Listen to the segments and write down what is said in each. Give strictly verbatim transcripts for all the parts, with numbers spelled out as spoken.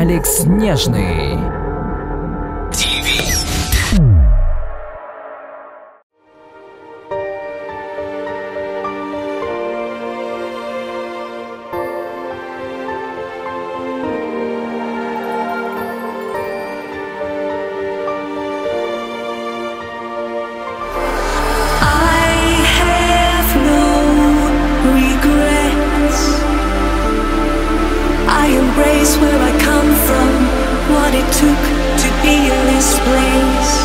Алекс Нежный. Where I come from, what it took to be in this place.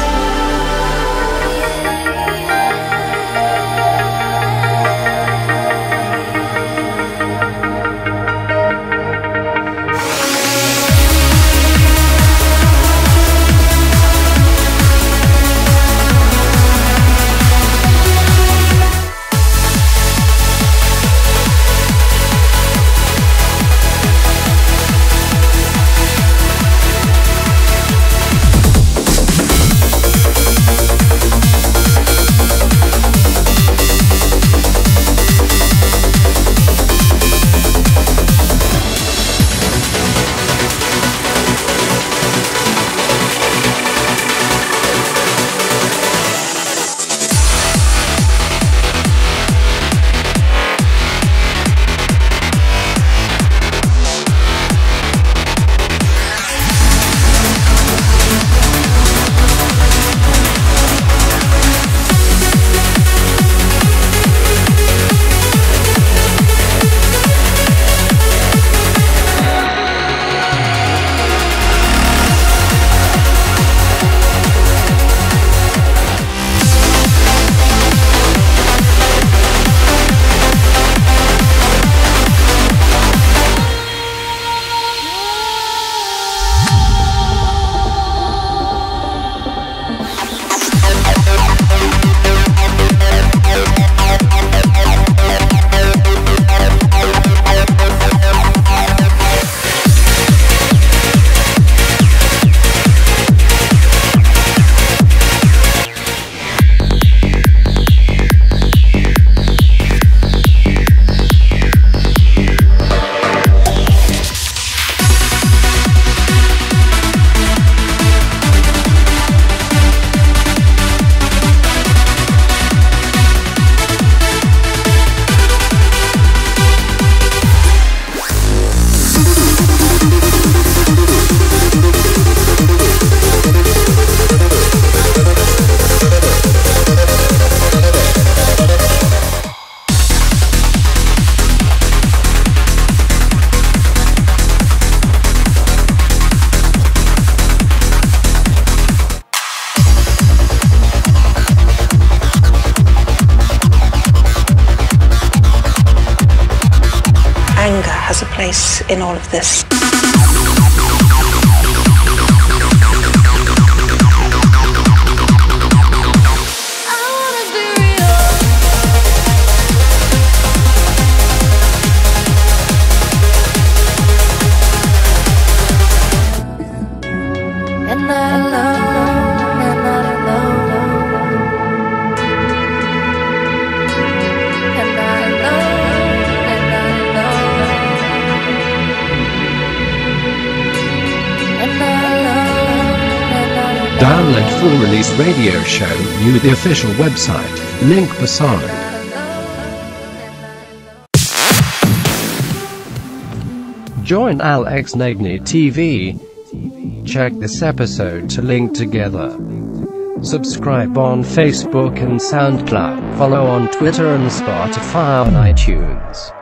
Has a place in all of this. Download full release radio show, view the official website, link beside. Join Alex Nagny T V. Check this episode to link together. Subscribe on Facebook and SoundCloud. Follow on Twitter and Spotify on iTunes.